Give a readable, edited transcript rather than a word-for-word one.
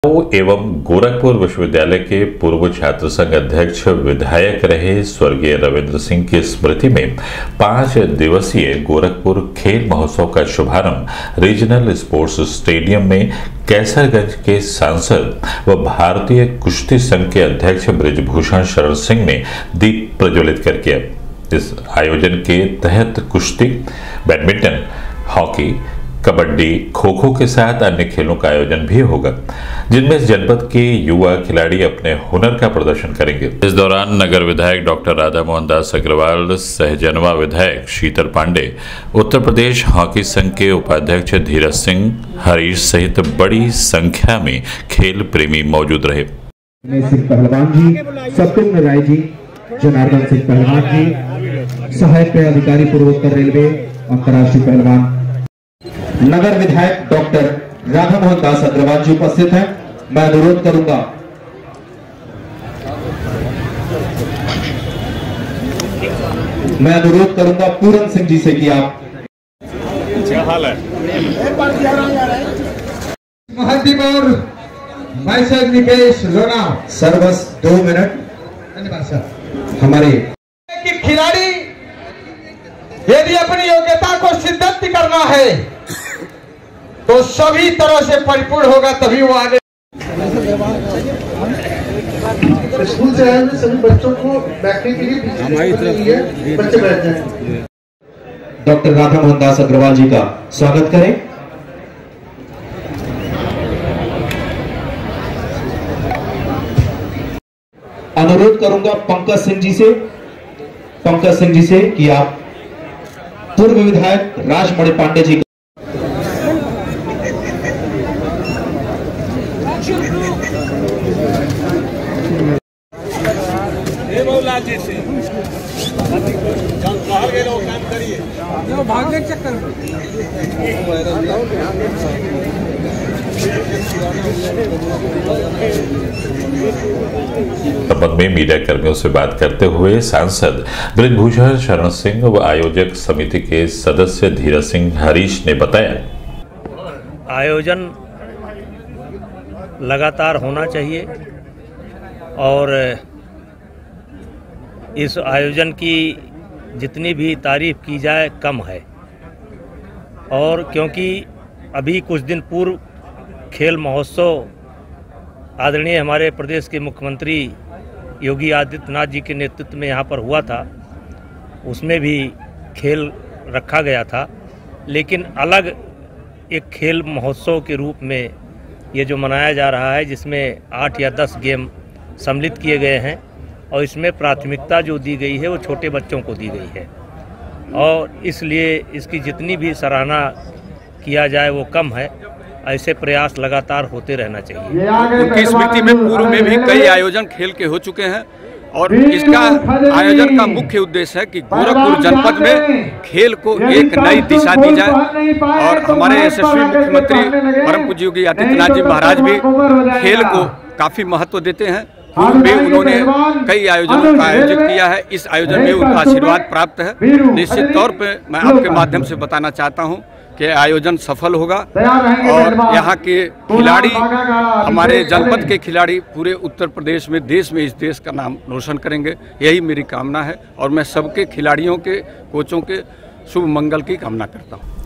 एवं गोरखपुर विश्वविद्यालय के पूर्व छात्र संघ अध्यक्ष विधायक रहे स्वर्गीय रविंद्र सिंह की स्मृति में 5 दिवसीय गोरखपुर खेल महोत्सव का शुभारंभ रीजनल स्पोर्ट्स स्टेडियम में कैसरगंज के सांसद व भारतीय कुश्ती संघ के अध्यक्ष बृजभूषण शरण सिंह ने दीप प्रज्वलित कर किया। इस आयोजन के तहत कुश्ती, बैडमिंटन, हॉकी, कबड्डी, खो खो के साथ अन्य खेलों का आयोजन भी होगा, जिनमें जनपद के युवा खिलाड़ी अपने हुनर का प्रदर्शन करेंगे। इस दौरान नगर विधायक डॉक्टर राधा मोहन दास अग्रवाल, सहजनवा विधायक शीतल पांडे, उत्तर प्रदेश हॉकी संघ के उपाध्यक्ष धीरज सिंह, हरीश सहित बड़ी संख्या में खेल प्रेमी मौजूद रहे। पहलवान जी, सत्येंद्र राय जी, जनार्दन सिंह पहलवान जी, सहायक अधिकारी पूर्वोत्तर रेलवे, अंतर्राष्ट्रीय पहलवान नगर विधायक डॉक्टर राधा मोहन दास अग्रवाल जी उपस्थित हैं। मैं अनुरोध करूंगा पूरन सिंह जी से कि आप क्या हाल है महादीप और भाई साहब निकेश लोना सर, बस 2 मिनट। धन्यवाद सर। हमारे खिलाड़ी यदि अपनी योग्यता को सिद्ध करना है तो सभी तरह से परिपूर्ण होगा, तभी वो आगे। स्कूल से आए सभी बच्चों को बैठने के लिए बच्चे बैठ जाएं। डॉक्टर राधा मोहन दास अग्रवाल जी का स्वागत करें। अनुरोध करूंगा पंकज सिंह जी से कि आप पूर्व विधायक राजमणि पांडे जी भागने के चक्कर संबंध में मीडिया कर्मियों से बात करते हुए सांसद बृजभूषण शरण सिंह व आयोजक समिति के सदस्य धीरज सिंह हरीश ने बताया, आयोजन लगातार होना चाहिए और इस आयोजन की जितनी भी तारीफ की जाए कम है। और क्योंकि अभी कुछ दिन पूर्व खेल महोत्सव आदरणीय हमारे प्रदेश के मुख्यमंत्री योगी आदित्यनाथ जी के नेतृत्व में यहाँ पर हुआ था, उसमें भी खेल रखा गया था, लेकिन अलग एक खेल महोत्सव के रूप में ये जो मनाया जा रहा है, जिसमें 8 या 10 गेम सम्मिलित किए गए हैं और इसमें प्राथमिकता जो दी गई है वो छोटे बच्चों को दी गई है और इसलिए इसकी जितनी भी सराहना किया जाए वो कम है। ऐसे प्रयास लगातार होते रहना चाहिए। उनकी स्मृति में पूर्व में भी कई आयोजन खेल के हो चुके हैं और इसका आयोजन का मुख्य उद्देश्य है कि गोरखपुर जनपद में खेल को एक नई दिशा दी जाए और हमारे यशस्वी मुख्यमंत्री परम पूज्य योगी आदित्यनाथ जी महाराज भी खेल को काफी महत्व देते हैं। पूर्व में उन्होंने कई आयोजनों का आयोजित किया है। इस आयोजन में उनका आशीर्वाद प्राप्त है। निश्चित तौर पे मैं आपके माध्यम से बताना चाहता हूं कि आयोजन सफल होगा और यहाँ के खिलाड़ी, हमारे जनपद के खिलाड़ी पूरे उत्तर प्रदेश में, देश में, इस देश का नाम रोशन करेंगे। यही मेरी कामना है और मैं सबके खिलाड़ियों के, कोचों के शुभ मंगल की कामना करता हूँ।